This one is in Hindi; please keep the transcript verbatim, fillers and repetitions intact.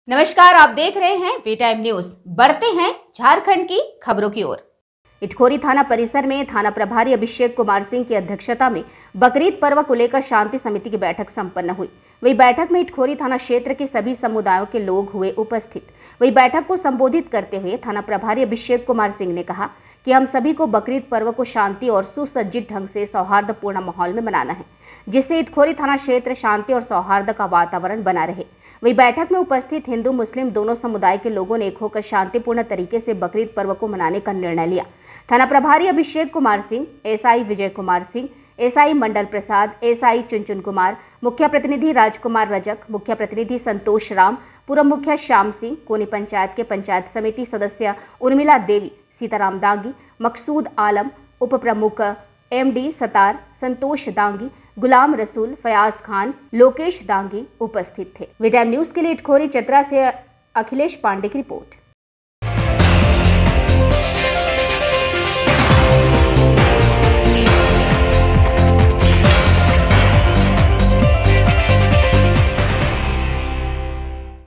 नमस्कार, आप देख रहे हैं वी टाइम न्यूज। बढ़ते हैं झारखंड की खबरों की ओर। इटखोरी थाना परिसर में थाना प्रभारी अभिषेक कुमार सिंह की अध्यक्षता में बकरीद पर्व को लेकर शांति समिति की बैठक संपन्न हुई। वही बैठक में इटखोरी थाना क्षेत्र के सभी समुदायों के लोग हुए उपस्थित। वही बैठक को संबोधित करते हुए थाना प्रभारी अभिषेक कुमार सिंह ने कहा कि हम सभी को बकरीद पर्व को शांति और सुसज्जित ढंग से सौहार्दपूर्ण माहौल में मनाना है, जिससे इटखोरी थाना क्षेत्र शांति और सौहार्द का वातावरण बना रहे। वही बैठक में उपस्थित हिंदू मुस्लिम दोनों समुदाय के लोगों ने एक होकर शांतिपूर्ण तरीके से बकरीद पर्व को मनाने का निर्णय लिया। थाना प्रभारी Abhishek Kumar Singh, SI Vijay Kumar Singh, SI Mandal Prasad, SI Chunchun Kumar, मुख्य प्रतिनिधि राजकुमार रजक, मुख्य प्रतिनिधि संतोष राम, पूर्व मुखिया श्याम सिंह, कोनी पंचायत के पंचायत समिति सदस्य उर्मिला देवी, सीताराम दांगी, मकसूद आलम, उप प्रमुख एमडी सतार, संतोष दांगी, गुलाम रसूल, फयाज खान, लोकेश दांगी उपस्थित थे। वी टाइम न्यूज के लिए इटखोरी चतरा से अखिलेश पांडे की रिपोर्ट।